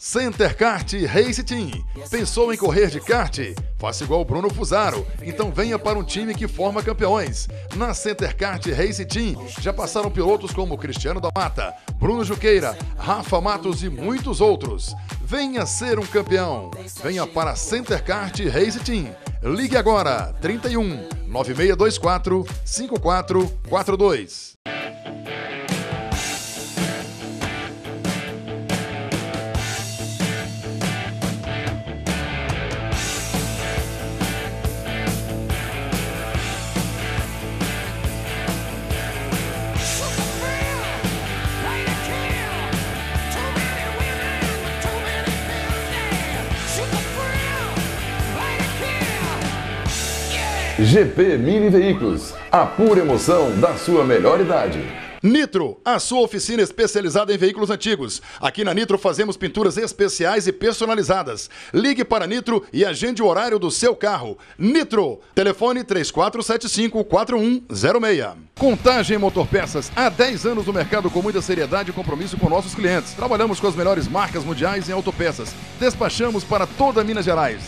Center Kart Race Team. Pensou em correr de kart? Faça igual o Bruno Fusaro. Então venha para um time que forma campeões. Na Center Kart Race Team já passaram pilotos como Cristiano da Mata, Bruno Juqueira, Rafa Matos e muitos outros. Venha ser um campeão. Venha para a Center Kart Race Team. Ligue agora, 31 9624 5442. GP Mini Veículos, a pura emoção da sua melhor idade. Nitro, a sua oficina especializada em veículos antigos. Aqui na Nitro fazemos pinturas especiais e personalizadas. Ligue para Nitro e agende o horário do seu carro. Nitro, telefone 3475-4106. Contagem Motorpeças, há 10 anos no mercado com muita seriedade e compromisso com nossos clientes. Trabalhamos com as melhores marcas mundiais em autopeças. Despachamos para toda Minas Gerais.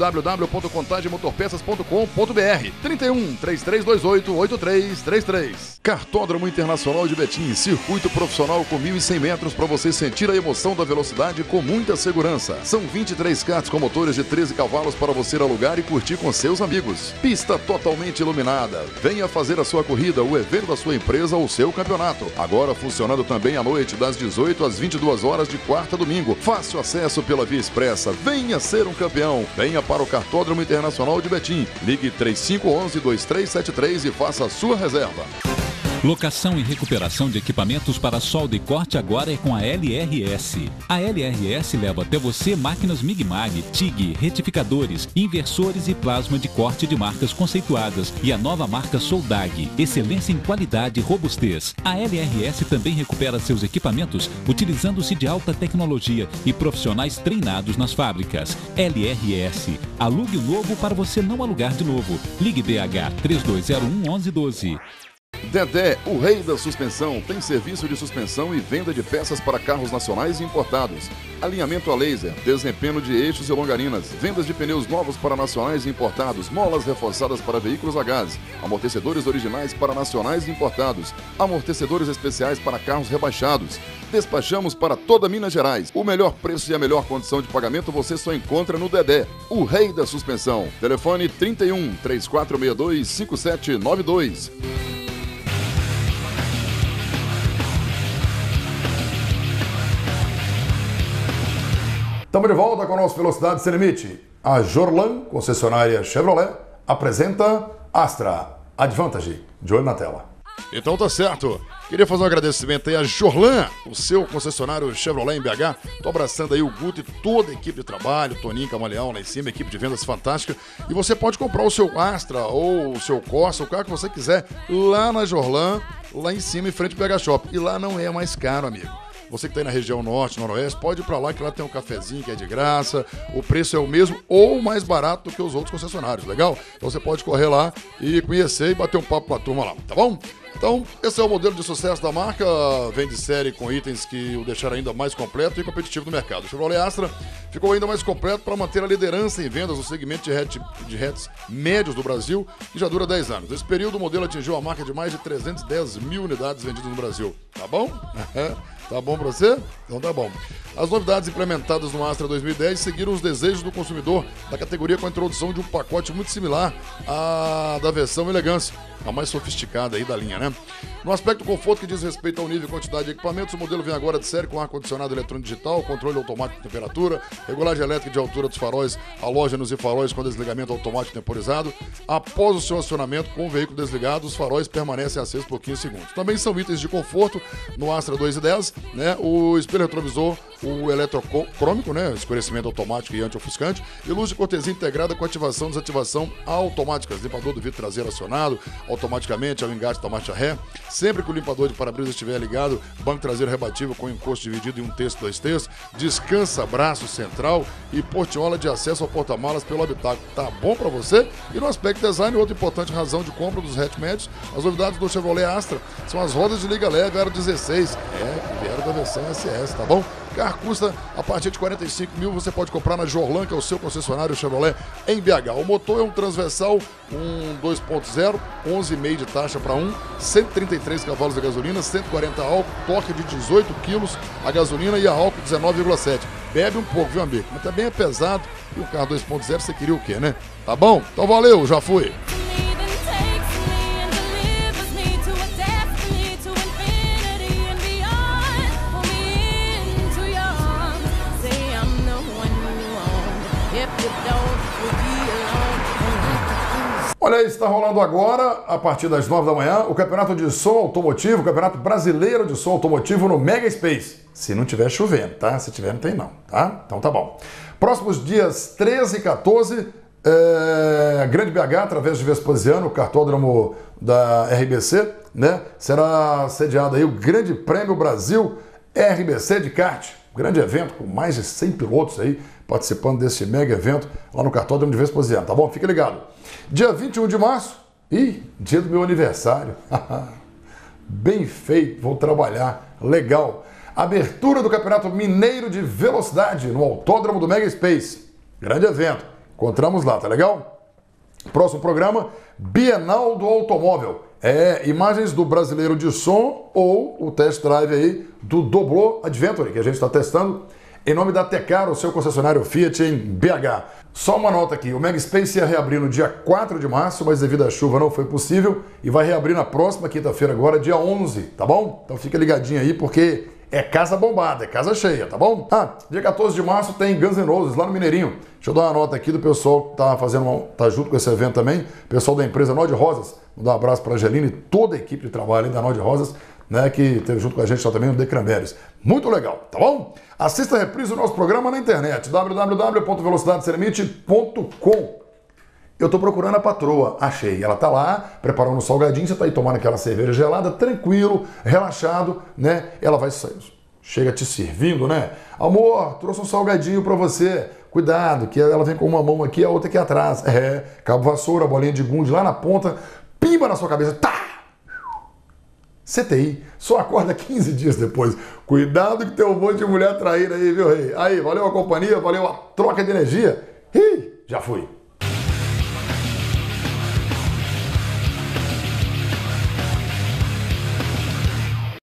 www.contagemmotorpeças.com.br 31 3328 8333. Cartódromo Internacional de Betim, circuito profissional com 1.100 metros para você sentir a emoção da velocidade com muita segurança. São 23 karts com motores de 13 cavalos para você alugar e curtir com seus amigos. Pista totalmente iluminada. Venha fazer a sua corrida, o evento da sua empresa ou seu campeonato. Agora funcionando também à noite, das 18 às 22 horas de quarta a domingo. Fácil acesso pela via expressa. Venha ser um campeão. Venha para o Cartódromo Internacional de Betim. Ligue 3511-2373 e faça a sua reserva. Locação e recuperação de equipamentos para solda e corte agora é com a LRS. A LRS leva até você máquinas Mig-Mag, TIG, retificadores, inversores e plasma de corte de marcas conceituadas e a nova marca Soldag, excelência em qualidade e robustez. A LRS também recupera seus equipamentos utilizando-se de alta tecnologia e profissionais treinados nas fábricas. LRS, alugue o novo para você não alugar de novo. Ligue BH 3201 1112. Dedé, o rei da suspensão, tem serviço de suspensão e venda de peças para carros nacionais e importados. Alinhamento a laser, desempenho de eixos e longarinas, vendas de pneus novos para nacionais e importados, molas reforçadas para veículos a gás, amortecedores originais para nacionais e importados, amortecedores especiais para carros rebaixados. Despachamos para toda Minas Gerais. O melhor preço e a melhor condição de pagamento você só encontra no Dedé, o rei da suspensão. Telefone 31 3462 5792. Estamos de volta com o nosso Velocidade Sem Limite. A Jorlan, concessionária Chevrolet, apresenta Astra Advantage. De olho na tela. Então tá certo. Queria fazer um agradecimento aí a Jorlan, o seu concessionário Chevrolet em BH. Tô abraçando aí o Guto e toda a equipe de trabalho, Toninho Camaleão lá em cima, equipe de vendas fantástica. E você pode comprar o seu Astra ou o seu Corsa, o carro que você quiser, lá na Jorlan, lá em cima, em frente ao BH Shop. E lá não é mais caro, amigo. Você que está aí na região norte, noroeste, pode ir para lá que lá tem um cafezinho que é de graça, o preço é o mesmo ou mais barato do que os outros concessionários, legal? Então você pode correr lá e conhecer e bater um papo com a turma lá, tá bom? Então, esse é o modelo de sucesso da marca, vem de série com itens que o deixaram ainda mais completo e competitivo no mercado. O Chevrolet Astra ficou ainda mais completo para manter a liderança em vendas no segmento de hatches médios do Brasil, que já dura 10 anos. Nesse período, o modelo atingiu a marca de mais de 310 mil unidades vendidas no Brasil. Tá bom? Tá bom pra você? Então tá bom. As novidades implementadas no Astra 2010 seguiram os desejos do consumidor da categoria com a introdução de um pacote muito similar à da versão elegância, a mais sofisticada aí da linha, né? No aspecto conforto que diz respeito ao nível e quantidade de equipamentos, o modelo vem agora de série com ar-condicionado eletrônico digital, controle automático de temperatura, regulagem elétrica de altura dos faróis, halógenos e faróis com desligamento automático temporizado. Após o seu acionamento com o veículo desligado, os faróis permanecem acesos por 15 segundos. Também são itens de conforto no Astra 210, né? O espelho retrovisor, o eletrocrômico, né? Escurecimento automático e anti-ofuscante, e luz de cortesia integrada com ativação e desativação automáticas, limpador do vidro traseiro acionado automaticamente ao engate da marcha ré. Sempre que o limpador de para-brisa estiver ligado, banco traseiro rebatível com encosto dividido em 1/3, 2/3, descansa braço central e portiola de acesso ao porta-malas pelo habitáculo. Tá bom pra você? E no aspecto design, outra importante razão de compra dos hatch médios, as novidades do Chevrolet Astra são as rodas de liga leve Aro 16, que vieram da versão SS, tá bom? carro custa a partir de 45 mil, você pode comprar na Jorlan, que é o seu concessionário Chevrolet em BH. O motor é um transversal, um 2.0, 11,5 de taxa para 133 cavalos de gasolina, 140 álcool, torque de 18 quilos a gasolina e a álcool 19,7. Bebe um pouco, viu, amigo? Mas também é pesado e o carro 2.0 você queria o quê, né? Tá bom? Então valeu, já fui. Olha aí, está rolando agora, a partir das 9 da manhã, o Campeonato de Som Automotivo, o Campeonato Brasileiro de Som Automotivo no Mega Space. Se não tiver chovendo, tá? Se tiver, não tem não, tá? Então tá bom. Próximos dias 13 e 14, Grande BH, através de Vespasiano, o cartódromo da RBC, né? Será sediado aí o Grande Prêmio Brasil RBC de kart. Grande evento com mais de 100 pilotos aí participando desse mega evento lá no cartódromo de Vespasiano, tá bom? Fique ligado. Dia 21 de março, dia do meu aniversário. Bem feito, vou trabalhar, legal. Abertura do Campeonato Mineiro de Velocidade no Autódromo do Mega Space. Grande evento, encontramos lá, tá legal? Próximo programa, Bienal do Automóvel. Imagens do Brasileiro de Som ou o test drive aí do Doblô Adventure, que a gente está testando em nome da Tecar, o seu concessionário Fiat em BH. Só uma nota aqui, o Mega Space ia reabrir no dia 4 de março, mas devido à chuva não foi possível e vai reabrir na próxima quinta-feira agora, dia 11, tá bom? Então fica ligadinho aí porque é casa bombada, é casa cheia, tá bom? Dia 14 de março tem Guns N' Roses lá no Mineirinho. Deixa eu dar uma nota aqui do pessoal que tá junto com esse evento também, pessoal da empresa Nó de Rosas. Vou dar um abraço para a Angelina e toda a equipe de trabalho da Nó de Rosas, né, que teve junto com a gente lá também no Decrameres. Muito legal, tá bom? Assista a reprise do nosso programa na internet, www.velocidadesemlimite.com. Eu tô procurando a patroa, achei. Ela tá lá, preparando um salgadinho, você tá aí tomando aquela cerveja gelada, tranquilo, relaxado, né? Ela vai sair, chega te servindo, né? Amor, trouxe um salgadinho pra você. Cuidado, que ela vem com uma mão aqui, a outra aqui atrás. Cabo vassoura, bolinha de gude lá na ponta, pimba na sua cabeça, tá! CTI, só acorda 15 dias depois. Cuidado que tem um monte de mulher traíra aí, viu, rei? Aí, valeu a companhia, valeu a troca de energia. Já fui.